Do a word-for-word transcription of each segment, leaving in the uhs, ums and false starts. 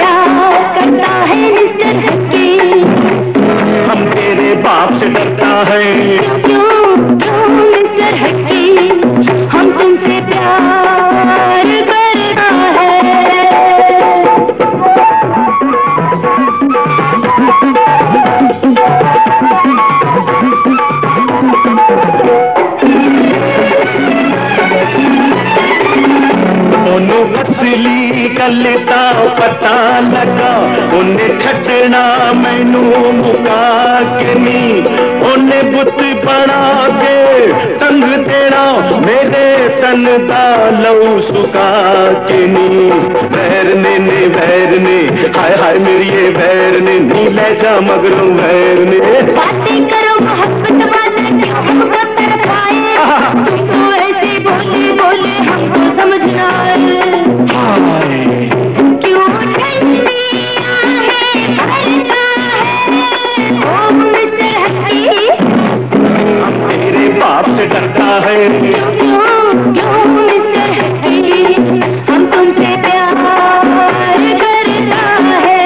प्यार करता है मिस्टर हकी। हम तेरे बाप से डरता है। क्यों क्यों मिस्टर हकी, हम तुमसे प्यार करता है। असली गल दा पता लगा, उन्हें छड़ना मैनू मुका के नी, उन्हें बुत बना के तंग देना मेरे तन दा लहू सुका के नी। वैर ने ने वैर ने हाय हाय मेरी ये वैर ने नी ले जा मगरों वैर ने। बातें करो मोहब्बत वाले क्यों हमको तरफाए, तुम तो ऐसे बोले बोले हमको समझ ना आए। क्यों ठंडी आहें भरता है ओ मिस्टर हकी, तेरे बाप से डरता है। क्यों क्यों मिस्टर हकी, हम तुमसे प्यार करता है।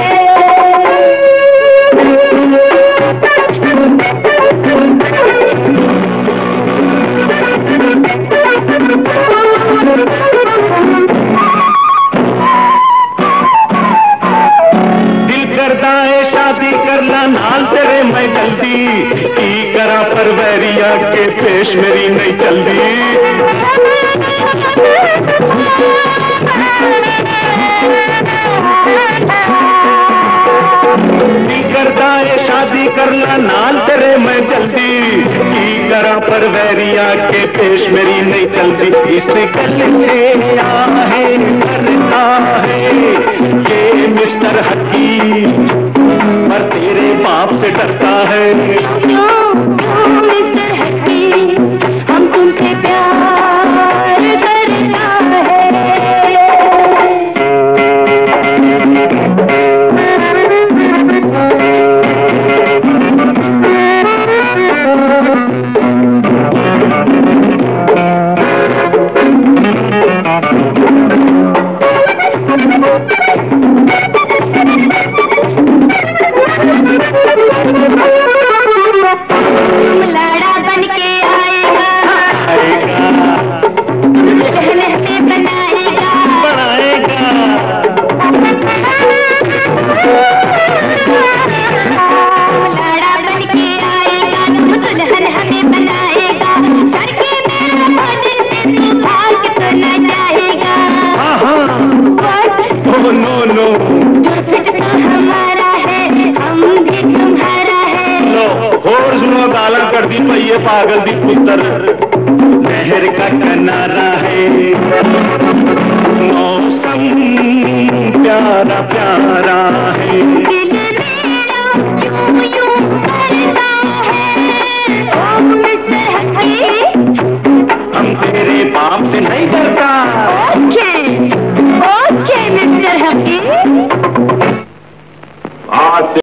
शादी करला नाल तेरे मैं जल्दी, की करा पर वैरिया के पेश मेरी नहीं चलती। की करदा है शादी करला नाल तेरे मैं जल्दी, की करा पर वैरिया के पेश मेरी नहीं चलती। इस गल से आहे करता है ये मिस्टर हकी, पर तेरे बाप से डरता है। क्यों क्यों मिस्टर हकी, हम तुमसे प्यार करता है। लाड़ा बन के आएगा, दुल्हन हमें बनाएगा, बनाएगा। लाड़ा बन के आएगा, दुल्हन हमें बनाएगा। करके मेरा भजन से तू भाग तो न जाएगा। ओह नो नो, जो फिटता हमारा है हम भी तुम्हारा है। लो और सुनो गाला कर दी ये पागल दी पुत्र, नहर का किनारा है मौसम प्यारा प्यारा है। दिल मेरा यूं यूं करता है ओ मिस्टर हकी, हम तेरे बाप से नहीं डरता। ओके ओके मिस्टर हकी।